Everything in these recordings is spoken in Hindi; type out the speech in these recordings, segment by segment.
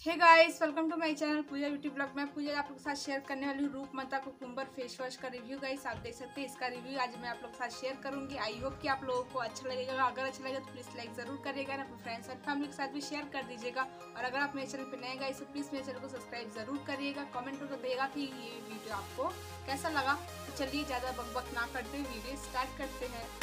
Hey guys, welcome to my channel Pooja beauty blog. मैं पूजा आप लोग के साथ शेयर करने वाली हूँ रूपमता कुकुम्बर फेस वॉश का रिव्यू। गाइस आप देख सकते हैं इसका रिव्यू आज मैं आप लोग के साथ शेयर करूंगी। आई होप कि आप लोगों को अच्छा लगेगा। अगर अच्छा लगेगा तो प्लीज़ लाइक जरूर करिएगा ना, अपने फ्रेंड्स और फैमिली के साथ भी शेयर कर दीजिएगा। और अगर आप मेरे चैनल पर नए गाइस तो प्लीज़ मेरे चैनल को सब्सक्राइब जरूर करिएगा। कमेंट करके बताइएगा कि ये वीडियो आपको कैसा लगा। तो चलिए ज़्यादा बकबक ना करते हुए वीडियो स्टार्ट करते हैं।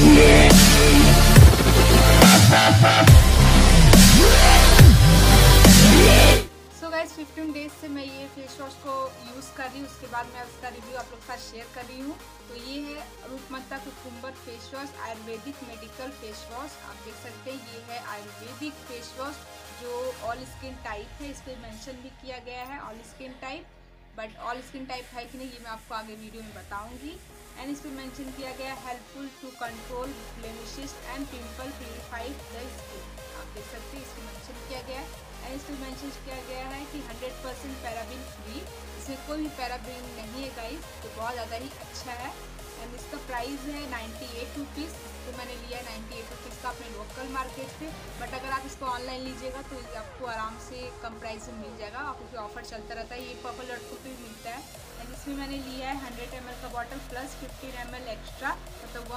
सो गाइस 15 डेज से मैं ये फेस वॉश को यूज़ कर रही हूँ। उसके बाद मैं उसका रिव्यू आप लोग के साथ शेयर कर रही हूँ। तो ये है Roopmantra cucumber face wash, Ayurvedic medical face wash. आप देख सकते हैं ये है आयुर्वेदिक फेस वॉश जो ऑल स्किन टाइप है। इस पर मेंशन भी किया गया है all skin type, but all skin type है कि नहीं ये मैं आपको आगे वीडियो में बताऊंगी। एंड इस पर मेंशन किया गया helpful to control blemishes and pimple, purified the skin. आप देख सकते हैं इसमें मेंशन किया गया है। एंड इसमें मेंशन किया गया है कि 100% पैराबिन फ्री, इसमें कोई भी पैराबिन नहीं है गाइस, तो बहुत ज़्यादा ही अच्छा है। एंड इसका प्राइस है 98 रुपीज़। तो मैंने लिया है 98 रुपीज़ का अपने लोकल मार्केट से। बट अगर आप इसको ऑनलाइन लीजिएगा तो आपको आराम से कम प्राइस में मिल जाएगा। क्योंकि ऑफर चलता रहता है, ये पर्पल डॉट को भी मिलता है। एंड इसमें मैंने लिया है 100 ml का बॉटल प्लस 15 ml एक्स्ट्रा, मतलब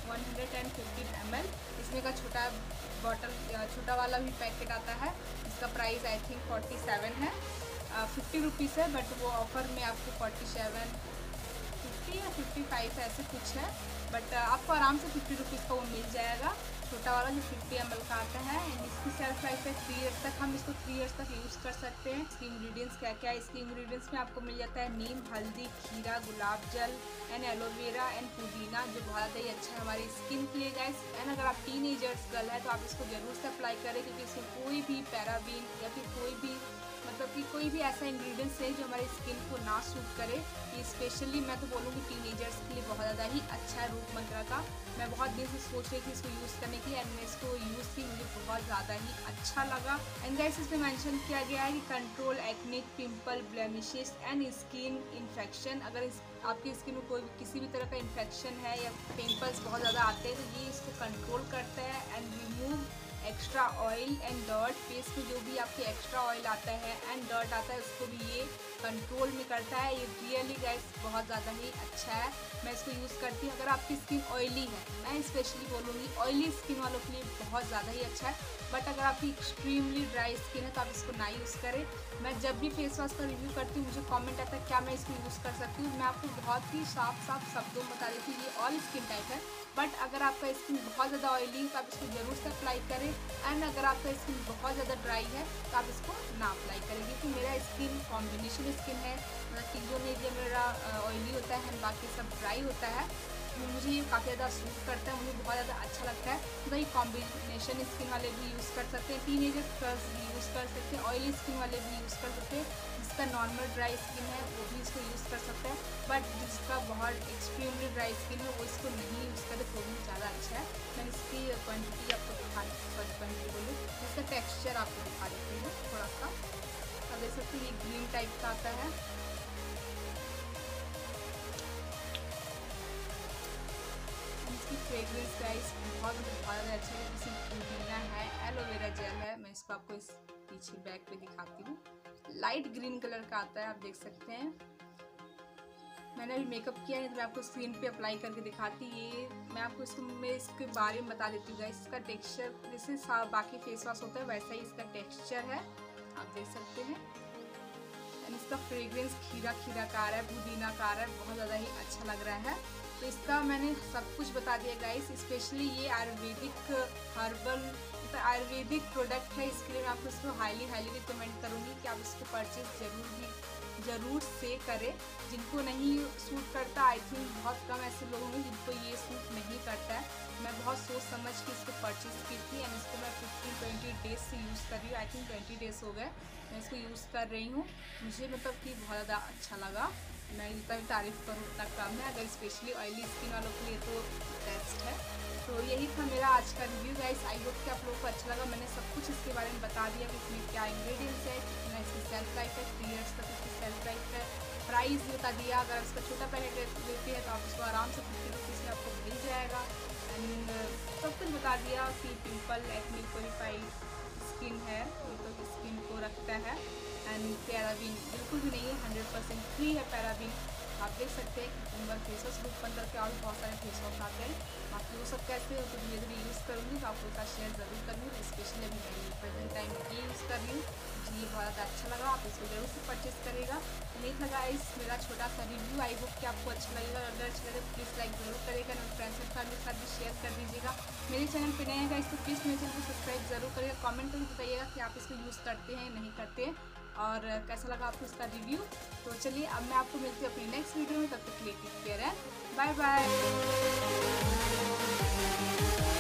115 ml। इसमें का छोटा बॉटल छोटा वाला भी पैकेट आता है। इसका प्राइस आई थिंक 47 है, 50 रुपीज़ है। बट वो ऑफ़र में आपको 47, 50 या 55 ऐसे कुछ है। बट आपको आराम से 50 रुपीज़ का वो मिल जाएगा, छोटा वाला जो 50 ml का आता है। एंड इसकी सेल्फ लाइफ है 3 ईयर्स तक, हम इसको 3 ईयर्स तक यूज़ कर सकते हैं। इसके इंग्रेडिएंट्स क्या क्या है, इसके इंग्रेडिएंट्स में आपको मिल जाता है नीम, हल्दी, खीरा, गुलाब जल एंड एलोवेरा एंड पुदीना, जो बहुत ज़्यादा ही अच्छा है हमारी स्किन के लिए गाइस। एंड अगर आप टीनेजर्स गर्ल है तो आप इसको ज़रूर से अप्लाई करें, क्योंकि इसमें कोई भी पैराबीन या फिर कोई भी मतलब कि कोई भी ऐसा इंग्रेडिएंट्स है जो हमारी स्किन को ना सूट करे। ये स्पेशली मैं तो बोलूँगी टीनेजर्स के लिए बहुत ज़्यादा ही अच्छा है रूपमंत्रा का। मैं बहुत दिन से सोच रही थी इसको यूज़ करने की, एंड मैं इसको यूज़ की, मुझे बहुत ज़्यादा ही अच्छा लगा। एंड गाइस इसमें मेंशन किया गया है कि control acne, pimple, blemishes and skin infection. अगर आपकी स्किन में कोई किसी भी तरह का इन्फेक्शन है या पिंपल्स बहुत ज़्यादा आते हैं तो ये इसको कंट्रोल करता है। And remove extra oil and dirt, face में जो भी आपके एक्स्ट्रा ऑयल आता है एंड डर्ट आता है उसको भी ये कंट्रोल में करता है। ये रियली गाइस बहुत ज़्यादा ही अच्छा है। मैं इसको यूज़ करती हूँ। अगर आपकी स्किन ऑयली है, मैं स्पेशली बोलूँगी ऑयली स्किन वालों के लिए बहुत ज़्यादा ही अच्छा है। बट अगर आपकी एक्सट्रीमली ड्राई स्किन है तो आप इसको ना यूज़ करें। मैं जब भी फेस वॉश का रिव्यू करती हूँ मुझे कमेंट आता है क्या मैं इसको यूज़ कर सकती हूँ। मैं आपको बहुत ही साफ शब्दों में बता देती हूँ ये ऑल स्किन टाइप है। बट अगर आपका स्किन बहुत ज़्यादा ऑयली है तो आप इसको ज़रूर से अप्लाई करें। एंड अगर आपका स्किन बहुत ज़्यादा ड्राई है तो आप इसको ना अप्लाई करें, क्योंकि मेरा स्किन कॉम्बिनेशन स्किन है, मतलब तीनों में जो मेरा ऑयली होता है बाकी सब ड्राई होता है। मुझे ये काफ़ी ज़्यादा सूट करता है, मुझे बहुत ज़्यादा अच्छा लगता है। मतलब ये कॉम्बिनेशन स्किन वाले भी यूज़ कर सकते हैं, टीनेजर गर्ल्स भी यूज़ कर सकते हैं, ऑयली स्किन वाले भी यूज़ कर सकते हैं। जिसका नॉर्मल ड्राई स्किन है वो भी इसको यूज़ कर सकता है। बट जिसका बहुत एक्सट्रीमली ड्राई स्किन है वो इसको नहीं यूज़ करे तो भी ज़्यादा अच्छा है। मैं इसकी क्वान्टिटी आपको दिखा क्वान्टिटी बोलूँ, इसका टेक्स्चर आपको दिखा देती हूँ थोड़ा सा। आप देख सकते हैं ये ग्रीन टाइप का आता है। इसकी फ्रेग्रेंस गाइस बहुत ज़्यादा अच्छा है। इसमें पुदीना है, एलोवेरा जेल है। मैं इसको आपको इस पीछे बैक पे दिखाती हूँ। लाइट ग्रीन कलर का आता है, आप देख सकते हैं। मैंने अभी मेकअप किया है तो मैं आपको स्क्रीन पे अप्लाई करके दिखाती। ये मैं आपको इसके बारे में बता देती हूँ गाइस। इसका टेक्सचर जैसे बाकी फेस वॉश होता है वैसा ही इसका टेक्सचर है, आप देख सकते हैं। एंड इसका फ्रेग्रेंस खीरा खीरा का आ रहा है, पुदीना का आ रहा है, बहुत ज़्यादा ही अच्छा लग रहा है। तो इसका मैंने सब कुछ बता दिया गाइस। स्पेशली ये आयुर्वेदिक हर्बल मतलब आयुर्वेदिक प्रोडक्ट है, इसके लिए मैं आपको इसको हाईली रिकमेंड करूँगी कि आप इसको परचेज ज़रूर से करें। जिनको नहीं सूट करता, आई थिंक बहुत कम ऐसे लोग होंगे जिनको ये सूट नहीं करता है। मैं बहुत सोच समझ के इसको परचेज़ की थी एंड इसको मैं 15-20 डेज से यूज़ कर रही हूँ। आई थिंक 20 डेज़ हो गए मैं इसको यूज़ कर रही हूँ। मुझे मतलब कि बहुत ज़्यादा अच्छा लगा। मैं जितना भी तारीफ़ करूँ उतना कम है। अगर स्पेशली ऑयली स्किन वालों के लिए तो बेस्ट है। तो यही था मेरा आज का रिव्यू गाइस। आई होप कि आप लोगों को अच्छा लगा। मैंने सब कुछ इसके बारे में बता दिया कि इसमें क्या इंग्रेडिएंट्स है, कितना इसकी सेल्फ लाइफ है, 3 ईयर्स तक इसकी सेल्फ लाइफ है, प्राइस भी बता दिया। अगर इसका छोटा पैकेट लेते हैं तो आप इसको आराम से 50 रुपीज़ में आपको मिल जाएगा। एंड सब कुछ बता दिया कि पिंपल, एक्ने, प्यूरिफाइड स्किन है, तो स्किन को वो रखता है। एंड पैराबीन बिल्कुल भी नहीं है, 100% फ्री है पैराबीन। आप देख सकते हैं कुकुम्बर फेस वॉश रूपमंतर के और भी बहुत सारे फेस वॉश आते हैं। बाकी वो सब कैसे हो तो धीरे धीरे यूज़ करूँगी तो आपको उसका शेयर ज़रूर करूँगी। स्पेशली अभी मैं प्रेजेंट टाइम में ये यूज़ कर रही हूँ, मुझे ये बहुत ज़्यादा अच्छा लगा। आप इसको जरूर से परचेस करेगा। उम्मीद लगा इस मेरा छोटा सा रिव्यू, आई होप कि आपको अच्छा लगेगा। अगर अच्छा लगे तो प्लीज़ लाइक ज़रूर करेगा, और फ्रेंड्स एंड फैमिली के साथ भी शेयर कर दीजिएगा। मेरे चैनल पे नए हैं गाइस तो प्लीज़ मेरे चैनल को सब्सक्राइब जरूर करिएगा। कमेंट करके बताइएगा कि आप इसको यूज़ करते हैं नहीं करते हैं, और कैसा लगा आपको इसका रिव्यू। तो चलिए अब मैं आपको मिलती हूँ अपनी नेक्स्ट वीडियो में, तब तक के लिए टेक केयर है, बाय बाय।